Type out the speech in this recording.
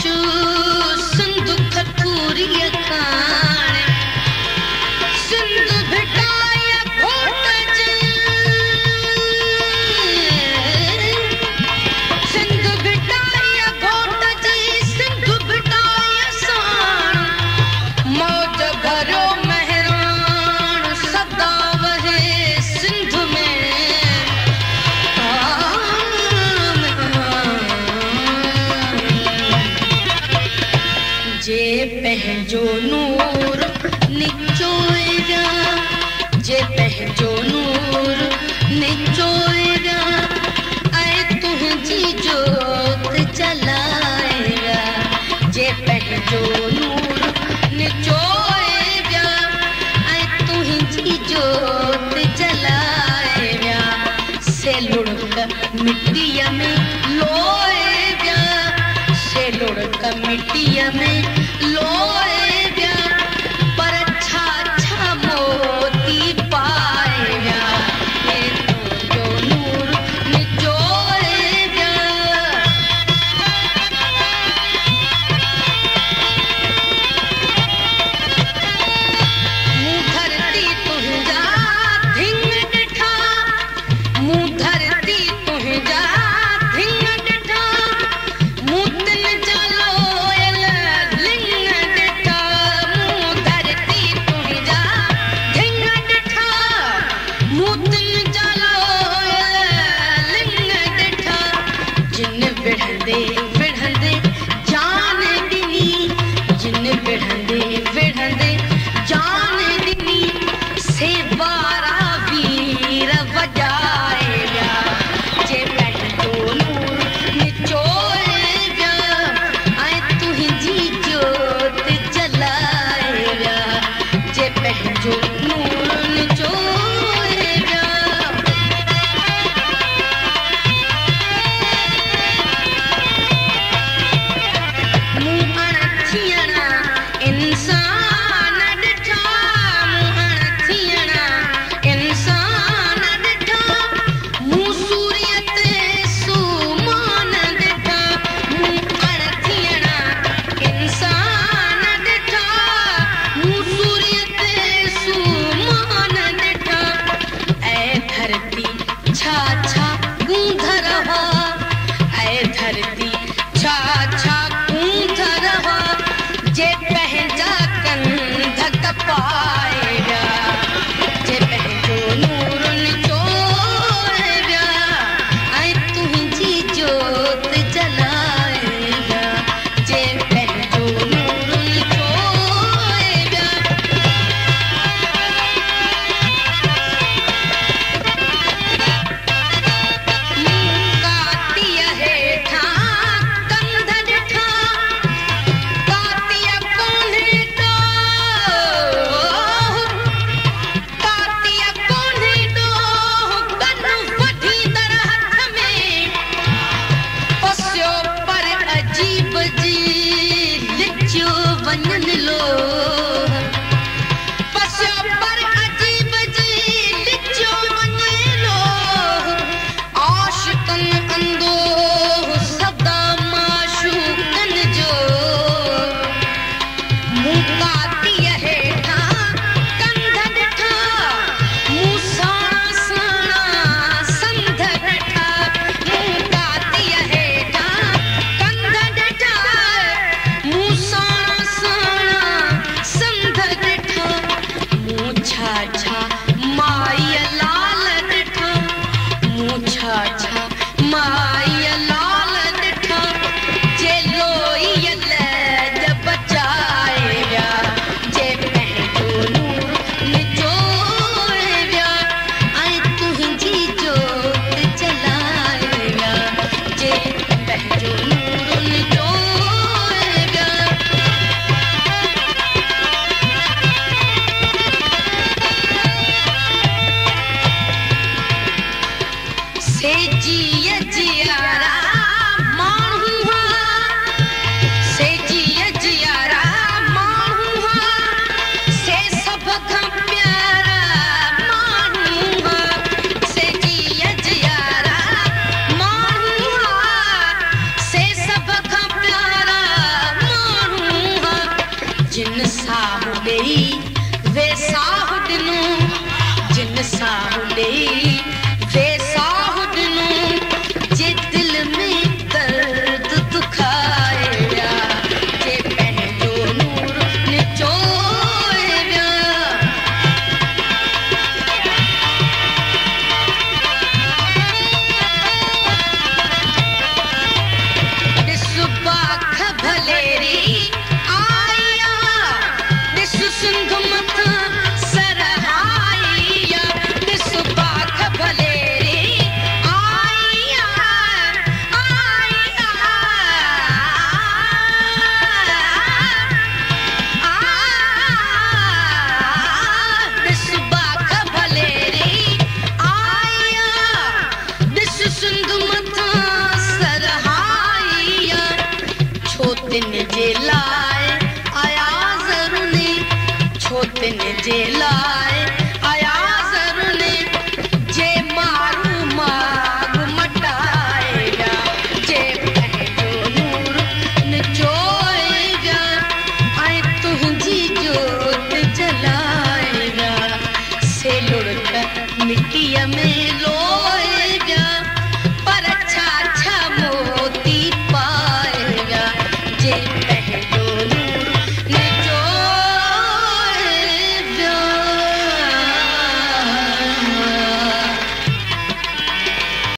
सिंधु खतूरी खाने सिंधु भिटाया घोट जी सिंधु भिटाया घोट जी सिंधु भिटाया साण मौज भरो मेहरान सदा वहे सिंधु में जे पंहिंजो नूर निचोएगा जे पंहिंजो नूर निचोएगा ऐं तुंहिंजी जोत जलाएगा जे पंहिंजो नूर निचोएगा ऐं तुंहिंजी जोत जलाएगा से लुढ़क मिट्टीअ में लोएगा से लुढ़क मिट्टीअ में लोएगा पर छा छा मोती पाएगा ये तुंहिंजो नूर निचोएगा मुंह धरती तुंहिंजा धिंग ॾिठा मुंह धरती तुंहिंजा धिंग ॾिठा मुंह तिल जा लोयल वे साहु ॾिनो जिन साहु ॾेई वे साहु ॾिनो जे दिल में दर्द दुखाए विया जे पंहिंजो नूर निचोए विया ॾिस बाख भलेरी आया ॾिस सिंध मथां सरहाइया ॾिस बाख भलेरी आया आया ॾिस बाख भलेरी आया ॾिस सिंध मथां सरहाइया छो तिन जे लाइ आया ज़रूरी छो तिन जे